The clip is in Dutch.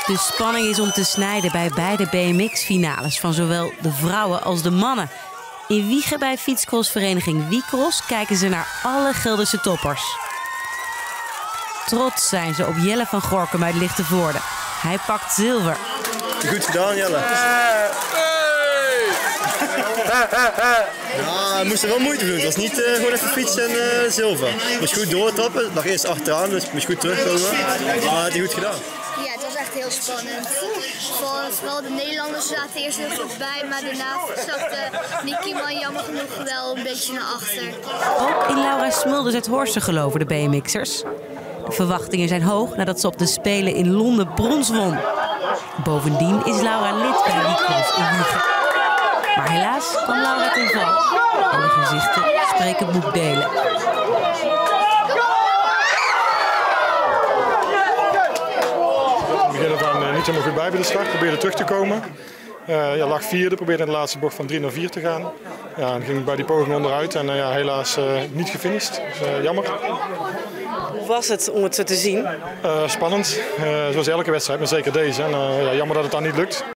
De spanning is om te snijden bij beide BMX-finales van zowel de vrouwen als de mannen. In Wijchen bij fietscrossvereniging Wicross kijken ze naar alle Gelderse toppers. Trots zijn ze op Jelle van Gorkum uit Lichtenvoorde. Hij pakt zilver. Goed gedaan, Jelle. Ja, hij moest er wel moeite doen. Het was niet gewoon even fietsen en zilver. Je moest goed doortrappen. Het lag eerst achteraan, dus je moest goed terugkomen. Maar het is goed gedaan. Ja, het was echt heel spannend. Vooral de Nederlanders zaten eerst heel goed bij, maar daarna zakte Nicky Man jammer genoeg wel een beetje naar achter. Ook in Laura Smulders uit Horsten geloven de BMX'ers. De verwachtingen zijn hoog nadat ze op de Spelen in Londen brons won. Bovendien is Laura lid bij Wicross in Wijchen. Maar helaas kwam Laura ten val. En de gezichten spreken boekdelen. We beginnen van niet helemaal goed bij de start, probeerde terug te komen. Lag vierde, probeerde in de laatste bocht van 3 naar 4 te gaan. Ja, en ging bij die poging onderuit en helaas niet gefinished. Dus, jammer. Hoe was het om het zo te zien? Spannend, zoals elke wedstrijd, maar zeker deze. En, jammer dat het dan niet lukt.